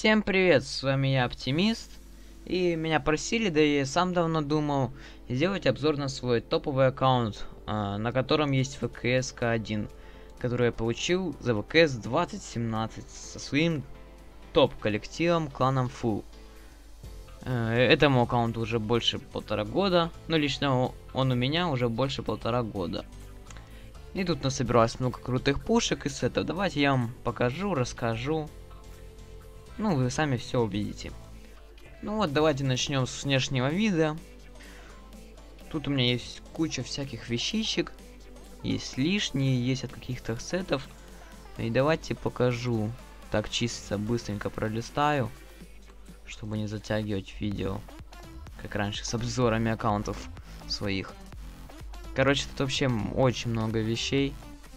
Всем привет, с вами я Оптимист, и меня просили, да и я сам давно думал, сделать обзор на свой топовый аккаунт, на котором есть ВКС-1, который я получил за ВКС 2017 со своим топ-коллективом кланом Full. Этому аккаунту уже больше 1,5 года, но лично он у меня уже больше 1,5 года. И тут насобиралось много крутых пушек и сетов. Давайте я вам покажу, расскажу. Ну, вы сами все увидите. Ну вот, давайте начнем с внешнего вида. Тут у меня есть куча всяких вещичек. Есть лишние, есть от каких-то сетов. И давайте покажу. Так, чисто быстренько пролистаю, чтобы не затягивать видео, как раньше, с обзорами аккаунтов своих. Короче, тут вообще очень много вещей.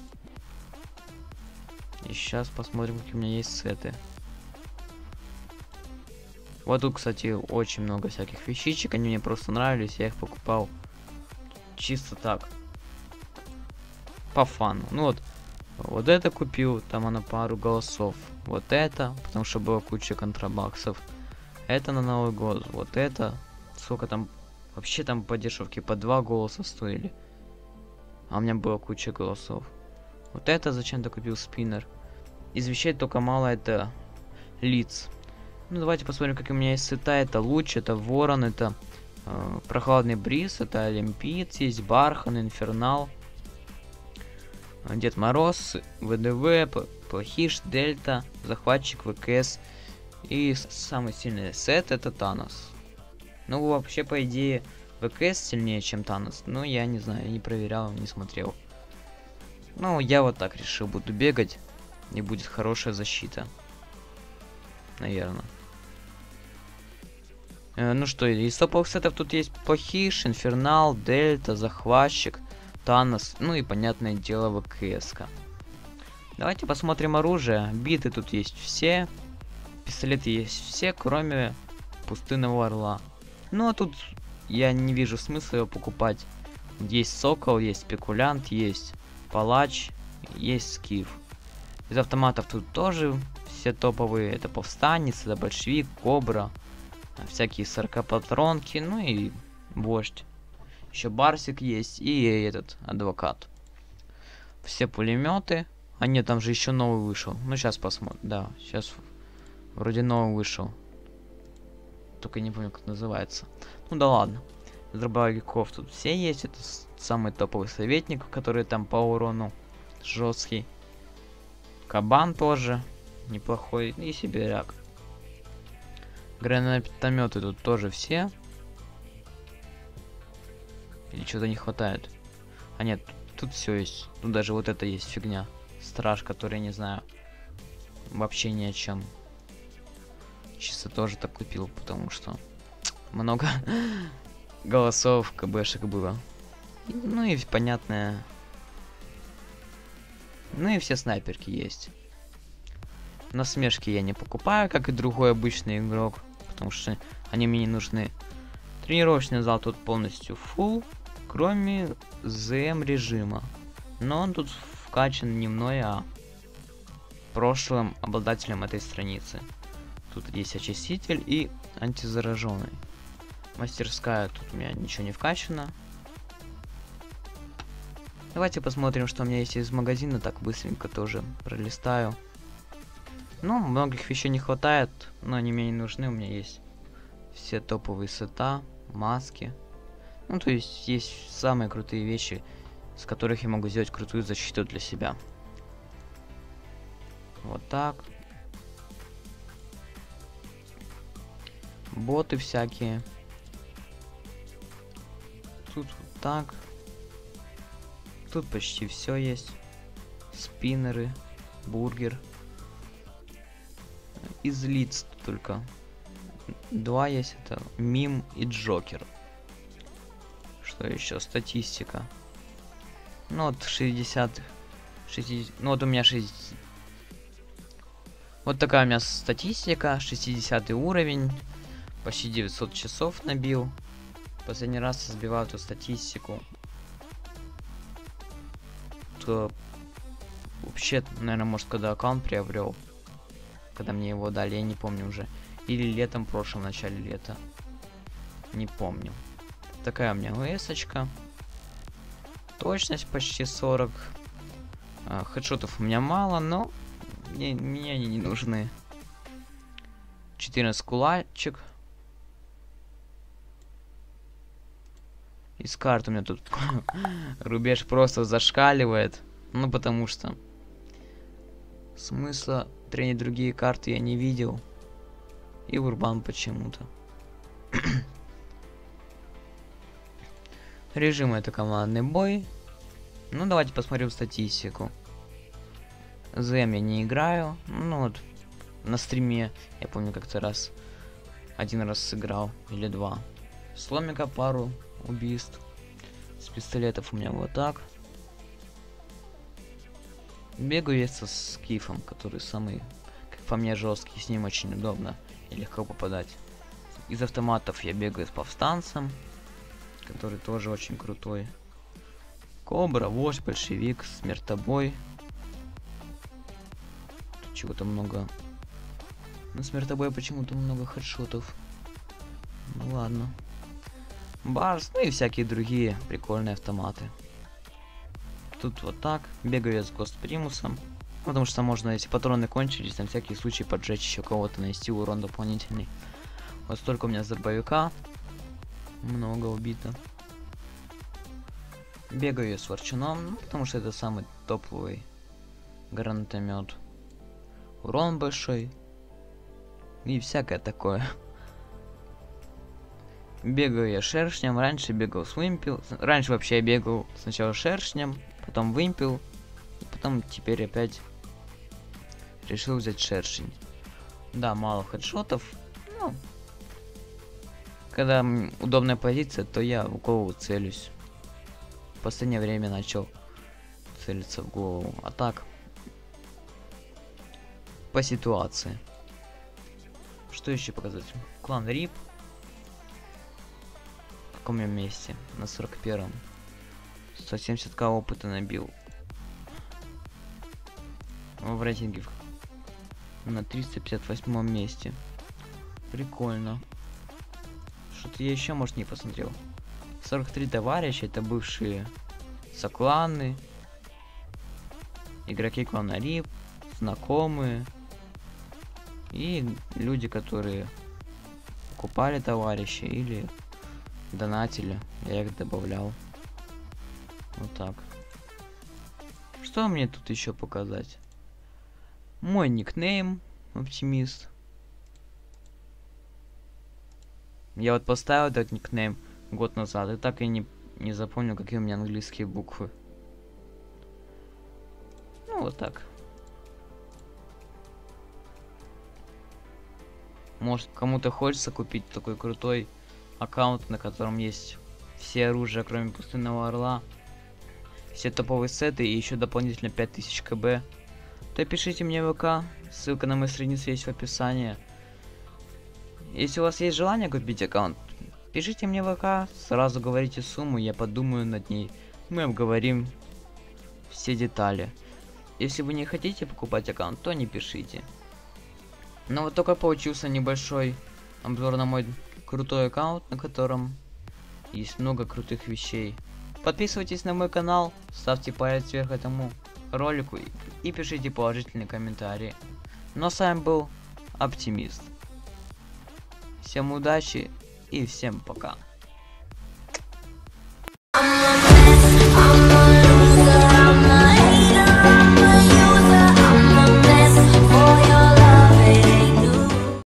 И сейчас посмотрим, какие у меня есть сеты. Вот тут, кстати, очень много всяких вещичек. Они мне просто нравились, я их покупал чисто так, по фану. Ну вот это купил, там она пару голосов. Вот это, потому что было куча контрабаксов. Это на Новый год. Вот это, сколько там, вообще там по дешевке, по 2 голоса стоили. А у меня было куча голосов. Вот это зачем-то купил спиннер. Из вещей только мало это лиц. Ну давайте посмотрим, какие у меня есть сета. Это луч, это ворон, это прохладный бриз, это олимпиец, есть бархан, инфернал, Дед Мороз, ВДВ, Плохиш, Дельта, захватчик, ВКС. И самый сильный сет это Танос. Ну вообще по идее ВКС сильнее, чем Танос. Но я не знаю, я не проверял, не смотрел. Ну я вот так решил, буду бегать, и будет хорошая защита. Наверное. Ну что, из топовых сетов тут есть Плохиш, Инфернал, Дельта, Захватчик, Танос, ну и понятное дело ВКС-ка. Давайте посмотрим оружие. Биты тут есть все, пистолеты есть все, кроме Пустынного Орла. Ну а тут я не вижу смысла его покупать. Есть Сокол, есть Спекулянт, есть Палач, есть Скиф. Из автоматов тут тоже все топовые. Это Повстанец, это Большевик, Кобра, всякие 40-патронки, ну и Вождь. Еще Барсик есть и этот Адвокат. Все пулеметы. А нет, там же еще новый вышел. Ну сейчас посмотрим. Да, сейчас вроде новый вышел. Только не помню, как называется. Ну да ладно. Дробовиков тут все есть. Это самый топовый советник, который там по урону жесткий. Кабан тоже неплохой. И сибиряк. Гранатометы тут тоже все. Или что-то не хватает? А нет, тут все есть. Тут даже вот это есть фигня. Страж, который, не знаю, вообще ни о чем. Чисто тоже так купил, потому что много голосов КБшек было. Ну и понятное. Ну и все снайперки есть. Насмешки я не покупаю, как и другой обычный игрок, потому что они мне не нужны. Тренировочный зал тут полностью full, кроме ЗМ режима. Но он тут вкачан не мной, а прошлым обладателем этой страницы. Тут есть очиститель и антизараженный. Мастерская, тут у меня ничего не вкачано. Давайте посмотрим, что у меня есть из магазина, так быстренько тоже пролистаю. Ну, многих вещей не хватает, но они мне не нужны, у меня есть все топовые сета, маски. Ну, то есть самые крутые вещи, с которых я могу сделать крутую защиту для себя. Вот так. Боты всякие. Тут вот так. Тут почти все есть. Спиннеры, бургер. Из лиц только 2 есть, это Мим и Джокер. Что еще? Статистика. Ну вот 60, ну вот у меня 60. Вот такая у меня статистика, 60 уровень, почти 900 часов набил. Последний раз я сбивал эту статистику. То вообще, наверное, может, когда аккаунт приобрел. когда мне его дали, я не помню уже. Или летом прошлом, в начале лета. Не помню. Такая у меня ОС-очка. Точность почти 40. Хедшотов у меня мало, но мне они не нужны. 14 кулачек. Из карт у меня тут рубеж просто зашкаливает. Ну, потому что смысла тренить другие карты я не видел. И урбан почему-то. Режим это командный бой. Ну, давайте посмотрим статистику. ЗМ я не играю. Ну, вот на стриме, я помню, как-то один раз сыграл, или два. Сломика пару убийств. С пистолетов у меня вот так. Бегаю я со скифом, который самый, как по мне, жесткий. С ним очень удобно и легко попадать. Из автоматов я бегаю с повстанцем, который тоже очень крутой. Кобра, вождь, большевик, смертобой. Тут чего-то много. На смертобой почему-то много хедшотов. Ну ладно. Барс, ну и всякие другие прикольные автоматы. Тут вот так. Бегаю я с Гостпримусом. Потому что можно, если патроны кончились, на всякий случай поджечь еще кого-то, нанести урон дополнительный. Вот столько у меня с дробовика. Много убито. Бегаю я с ворчуном, ну, потому что это самый топовый гранатомет. Урон большой. И всякое такое. Бегаю я шершнем. Раньше бегал с вымпел. Раньше вообще я бегал сначала шершнем, потом вымпел. И потом теперь опять решил взять шершень. Да, мало хедшотов. Ну, когда удобная позиция, то я в голову целюсь. В последнее время начал целиться в голову. А так, по ситуации. Что еще показать? Клан Рип. В каком я месте? На 41-м. 170к опыта набил. В рейтинге на 358 месте. Прикольно. Что-то я еще, может, не посмотрел. 43 товарища, это бывшие сокланы, игроки клана Рип, знакомые и люди, которые покупали товарищи или донатили. Я их добавлял. Вот так. Что мне тут еще показать? Мой никнейм Оптимист. Я вот поставил этот никнейм год назад, и так и не запомнил, какие у меня английские буквы. Ну, вот так. Может, кому-то хочется купить такой крутой аккаунт, на котором есть все оружия, кроме пустынного орла, все топовые сеты и еще дополнительно 5000 кб, то пишите мне в ВК, ссылка на мою страницу есть в описании. Если у вас есть желание купить аккаунт, пишите мне в ВК, сразу говорите сумму, я подумаю над ней, мы обговорим все детали. Если вы не хотите покупать аккаунт, то не пишите. Но вот только получился небольшой обзор на мой крутой аккаунт, на котором есть много крутых вещей. Подписывайтесь на мой канал, ставьте палец вверх этому ролику и пишите положительные комментарии. Ну а с вами был Оптимист. Всем удачи и всем пока.